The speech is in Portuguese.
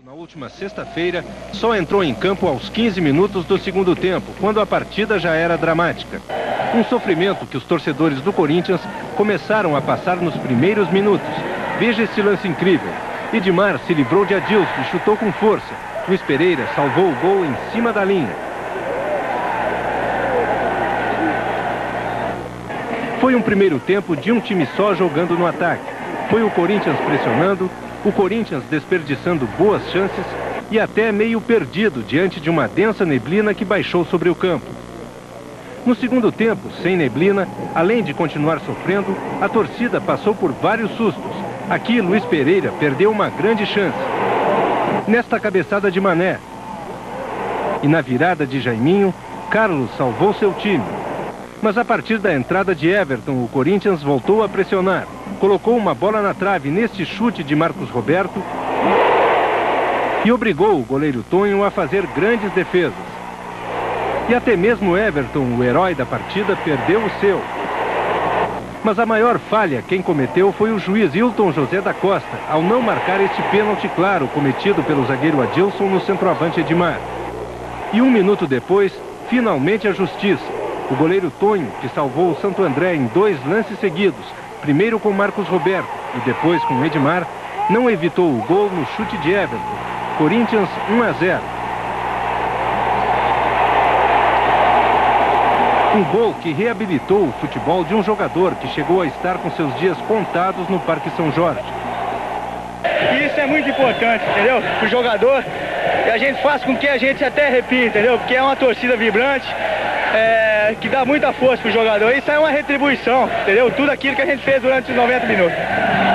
Na última sexta-feira, só entrou em campo aos 15 minutos do segundo tempo, quando a partida já era dramática. Um sofrimento que os torcedores do Corinthians começaram a passar nos primeiros minutos. Veja esse lance incrível. Edmar se livrou de Adilson e chutou com força. Luiz Pereira salvou o gol em cima da linha. Foi um primeiro tempo de um time só jogando no ataque. Foi o Corinthians pressionando, o Corinthians desperdiçando boas chances e até meio perdido diante de uma densa neblina que baixou sobre o campo. No segundo tempo, sem neblina, além de continuar sofrendo, a torcida passou por vários sustos. Aqui, Luiz Pereira perdeu uma grande chance. Nesta cabeçada de Mané e na virada de Jaiminho, Carlos salvou seu time. Mas a partir da entrada de Everton, o Corinthians voltou a pressionar. Colocou uma bola na trave neste chute de Marcos Roberto e obrigou o goleiro Tonho a fazer grandes defesas. E até mesmo Everton, o herói da partida, perdeu o seu. Mas a maior falha quem cometeu foi o juiz Hilton José da Costa, ao não marcar este pênalti claro cometido pelo zagueiro Adilson no centroavante Edmar. E um minuto depois, finalmente a justiça. O goleiro Tonho, que salvou o Santo André em 2 lances seguidos, primeiro com Marcos Roberto e depois com Edmar, não evitou o gol no chute de Everton. Corinthians 1-0. Um gol que reabilitou o futebol de um jogador que chegou a estar com seus dias contados no Parque São Jorge. Isso é muito importante, entendeu? Para o jogador, e a gente faz com que a gente até arrepie, entendeu? Porque é uma torcida vibrante, que dá muita força pro jogador. Isso é uma retribuição, entendeu? Tudo aquilo que a gente fez durante os 90 minutos.